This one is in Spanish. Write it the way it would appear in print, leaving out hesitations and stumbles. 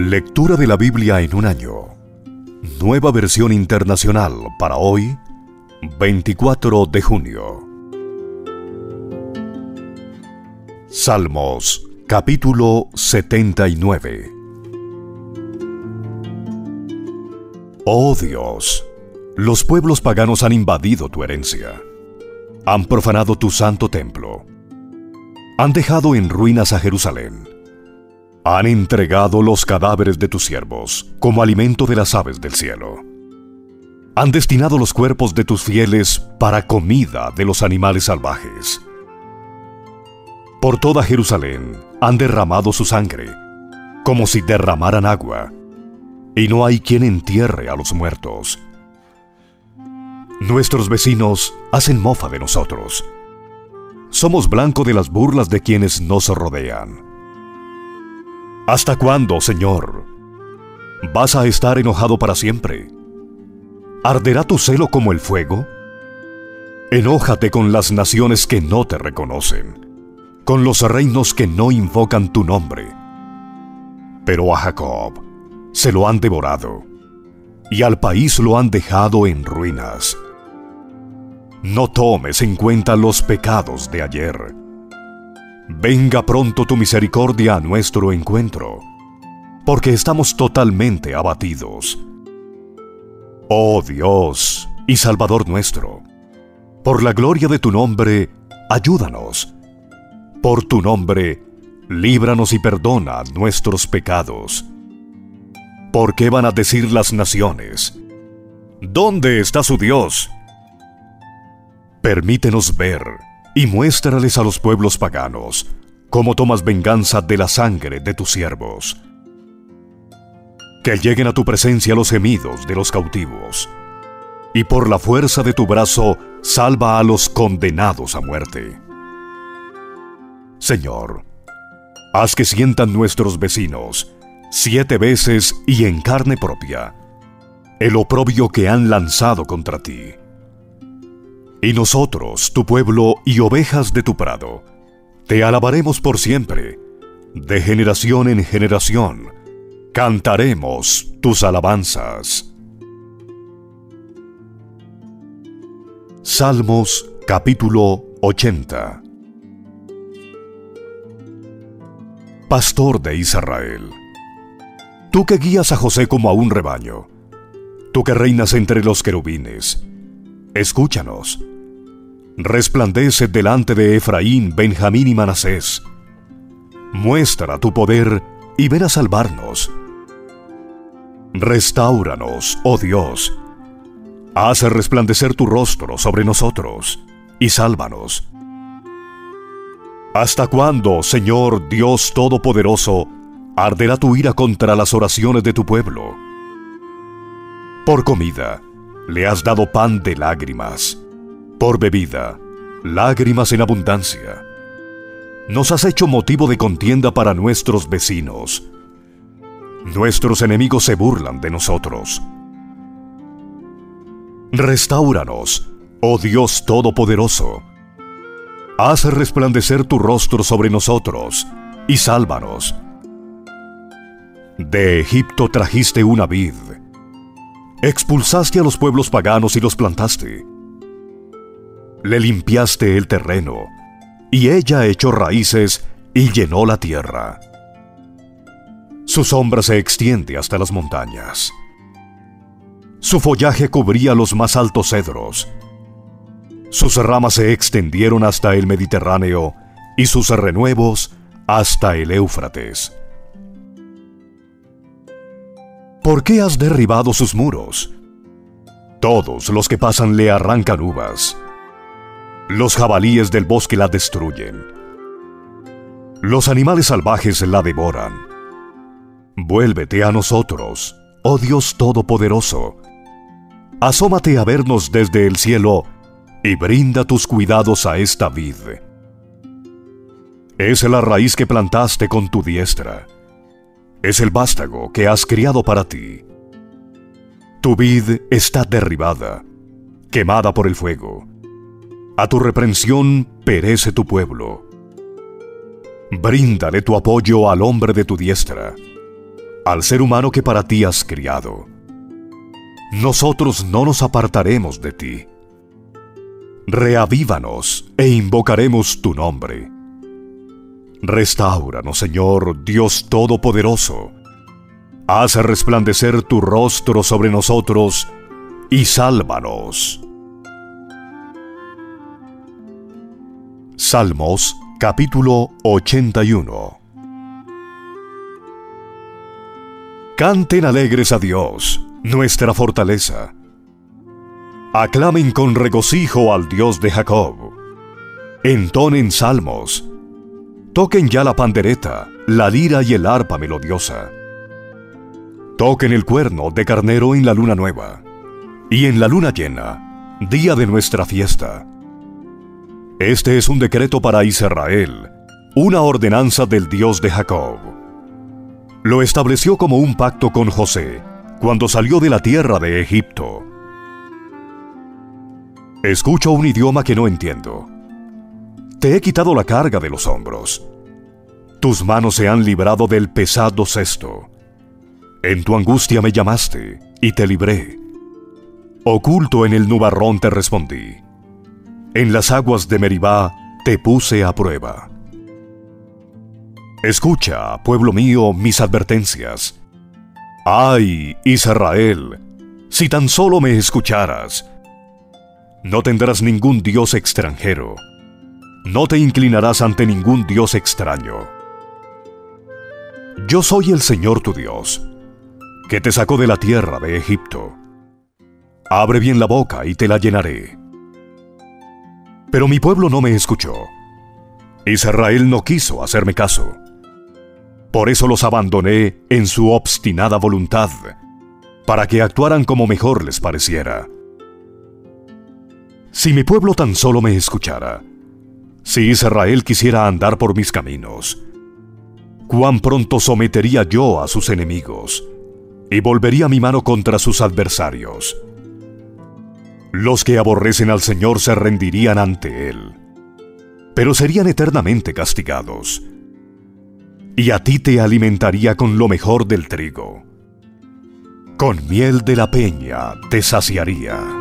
Lectura de la Biblia en un año. Nueva versión internacional para hoy, 24 de junio. Salmos, capítulo 79. Oh Dios, los pueblos paganos han invadido tu herencia. Han profanado tu santo templo. Han dejado en ruinas a Jerusalén. Han entregado los cadáveres de tus siervos como alimento de las aves del cielo. Han destinado los cuerpos de tus fieles para comida de los animales salvajes. Por toda Jerusalén han derramado su sangre, como si derramaran agua, y no hay quien entierre a los muertos. Nuestros vecinos hacen mofa de nosotros. Somos blanco de las burlas de quienes nos rodean. ¿Hasta cuándo, Señor? ¿Vas a estar enojado para siempre? ¿Arderá tu celo como el fuego? Enójate con las naciones que no te reconocen, con los reinos que no invocan tu nombre. Pero a Jacob se lo han devorado, y al país lo han dejado en ruinas. No tomes en cuenta los pecados de ayer. Venga pronto tu misericordia a nuestro encuentro, porque estamos totalmente abatidos. Oh Dios y Salvador nuestro, por la gloria de tu nombre, ayúdanos. Por tu nombre, líbranos y perdona nuestros pecados. ¿Por qué van a decir las naciones? ¿Dónde está su Dios? Permítenos ver y muéstrales a los pueblos paganos cómo tomas venganza de la sangre de tus siervos. Que lleguen a tu presencia los gemidos de los cautivos, y por la fuerza de tu brazo salva a los condenados a muerte. Señor, haz que sientan nuestros vecinos 7 veces y en carne propia el oprobio que han lanzado contra ti. Y nosotros, tu pueblo y ovejas de tu prado, te alabaremos por siempre. De generación en generación, cantaremos tus alabanzas. Salmos, capítulo 80. Pastor de Israel, tú que guías a José como a un rebaño, tú que reinas entre los querubines, escúchanos. Resplandece delante de Efraín, Benjamín y Manasés. Muestra tu poder y ven a salvarnos. Restáuranos, oh Dios. Haz resplandecer tu rostro sobre nosotros y sálvanos. ¿Hasta cuándo, Señor Dios Todopoderoso, arderá tu ira contra las oraciones de tu pueblo? Por comida le has dado pan de lágrimas. Por bebida, lágrimas en abundancia. Nos has hecho motivo de contienda para nuestros vecinos. Nuestros enemigos se burlan de nosotros. Restáuranos, oh Dios Todopoderoso. Haz resplandecer tu rostro sobre nosotros y sálvanos. De Egipto trajiste una vid. Expulsaste a los pueblos paganos y los plantaste. Le limpiaste el terreno, y ella echó raíces y llenó la tierra. Su sombra se extiende hasta las montañas. Su follaje cubría los más altos cedros. Sus ramas se extendieron hasta el Mediterráneo, y sus renuevos hasta el Éufrates. ¿Por qué has derribado sus muros? Todos los que pasan le arrancan uvas. Los jabalíes del bosque la destruyen. Los animales salvajes la devoran. Vuélvete a nosotros, oh Dios Todopoderoso. Asómate a vernos desde el cielo y brinda tus cuidados a esta vid. Es la raíz que plantaste con tu diestra. Es el vástago que has criado para ti. Tu vid está derribada, quemada por el fuego. A tu reprensión perece tu pueblo. Bríndale tu apoyo al hombre de tu diestra. al ser humano que para ti has criado. Nosotros no nos apartaremos de ti. Reavívanos e invocaremos tu nombre. Restáuranos, Señor, Dios Todopoderoso. Haz resplandecer tu rostro sobre nosotros y sálvanos. Salmos, capítulo 81. Canten alegres a Dios, nuestra fortaleza. Aclamen con regocijo al Dios de Jacob. Entonen salmos. Toquen ya la pandereta, la lira y el arpa melodiosa. Toquen el cuerno de carnero en la luna nueva, y en la luna llena, día de nuestra fiesta. Este es un decreto para Israel, una ordenanza del Dios de Jacob. Lo estableció como un pacto con José, cuando salió de la tierra de Egipto. Escucho un idioma que no entiendo. Te he quitado la carga de los hombros. Tus manos se han librado del pesado cesto. En tu angustia me llamaste, y te libré. Oculto en el nubarrón te respondí. En las aguas de Meribá te puse a prueba. Escucha, pueblo mío, mis advertencias. ¡Ay, Israel! Si tan solo me escucharas. No tendrás ningún dios extranjero. No te inclinarás ante ningún dios extraño. Yo soy el Señor tu Dios, que te sacó de la tierra de Egipto. Abre bien la boca y te la llenaré. Pero mi pueblo no me escuchó. Israel no quiso hacerme caso. Por eso los abandoné en su obstinada voluntad, para que actuaran como mejor les pareciera. Si mi pueblo tan solo me escuchara, si Israel quisiera andar por mis caminos, cuán pronto sometería yo a sus enemigos y volvería mi mano contra sus adversarios. Los que aborrecen al Señor se rendirían ante Él, pero serían eternamente castigados. Y a ti te alimentaría con lo mejor del trigo. Con miel de la peña te saciaría.